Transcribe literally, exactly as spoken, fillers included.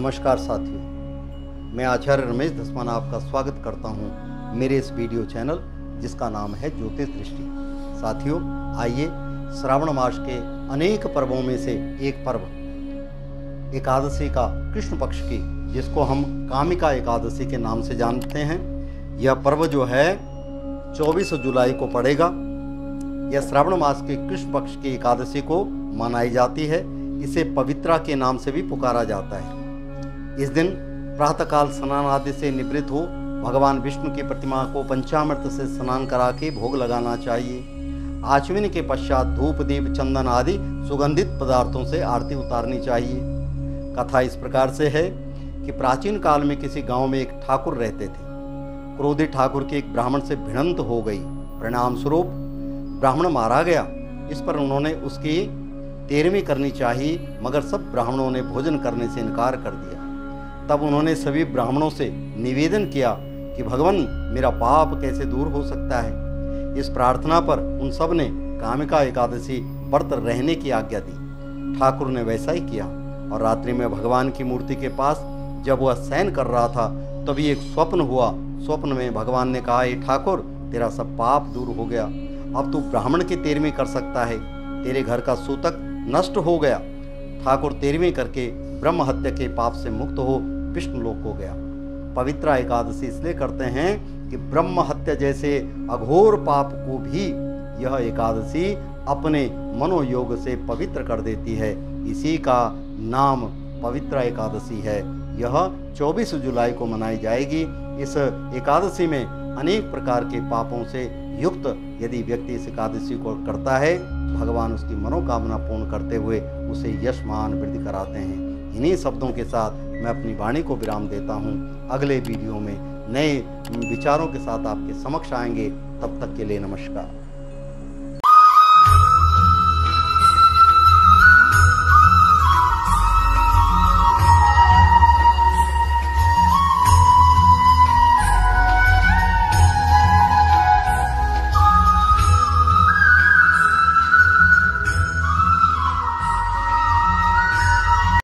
नमस्कार साथियों, मैं आचार्य रमेश धस्मान आपका स्वागत करता हूं मेरे इस वीडियो चैनल जिसका नाम है ज्योतिष दृष्टि। साथियों, आइए श्रावण मास के अनेक पर्वों में से एक पर्व एकादशी का कृष्ण पक्ष की, जिसको हम कामिका एकादशी के नाम से जानते हैं, यह पर्व जो है चौबीस जुलाई को पड़ेगा। यह श्रावण मास के कृष्ण पक्ष की एकादशी को मनाई जाती है। इसे पवित्रा के नाम से भी पुकारा जाता है। इस दिन प्रातःकाल स्नान आदि से निवृत्त हो भगवान विष्णु की प्रतिमा को पंचामृत से स्नान करा के भोग लगाना चाहिए। आचमन के पश्चात धूप दीप चंदन आदि सुगंधित पदार्थों से आरती उतारनी चाहिए। कथा इस प्रकार से है कि प्राचीन काल में किसी गांव में एक ठाकुर रहते थे। क्रोधित ठाकुर के एक ब्राह्मण से भिड़ंत हो गई। परिणाम स्वरूप ब्राह्मण मारा गया। इस पर उन्होंने उसकी तेरहवीं करनी चाहिए, मगर सब ब्राह्मणों ने भोजन करने से इनकार कर दिया। तब उन्होंने सभी ब्राह्मणों से निवेदन किया कि भगवान, मेरा पाप कैसे दूर हो सकता है। इस प्रार्थना पर उन सब ने कामिका एकादशी व्रत रहने की आज्ञा दी। ठाकुर ने वैसा ही किया और रात्रि में भगवान की मूर्ति के पास जब वह शयन कर रहा था तभी एक स्वप्न हुआ। स्वप्न में भगवान ने कहा, हे ठाकुर, तेरा सब पाप दूर हो गया। अब तू ब्राह्मण की तेरहवीं कर सकता है। तेरे घर का सूतक नष्ट हो गया। ठाकुर तेरहवीं करके ब्रह्म हत्या के पाप से मुक्त हो विष्णु लोक हो गया। पवित्रा एकादशी इसलिए करते हैं कि ब्रह्म हत्या जैसे अघोर पाप को भी यह एकादशी अपने मनोयोग से पवित्र कर देती है। इसी का नाम पवित्रा एकादशी है। यह चौबीस जुलाई को मनाई जाएगी। इस एकादशी में अनेक प्रकार के पापों से युक्त यदि व्यक्ति इस एकादशी को करता है, भगवान उसकी मनोकामना पूर्ण करते हुए उसे यश मान वृद्धि कराते हैं। इन्हीं शब्दों के साथ मैं अपनी वाणी को विराम देता हूँ। अगले वीडियो में नए विचारों के साथ आपके समक्ष आएंगे। तब तक के लिए नमस्कार।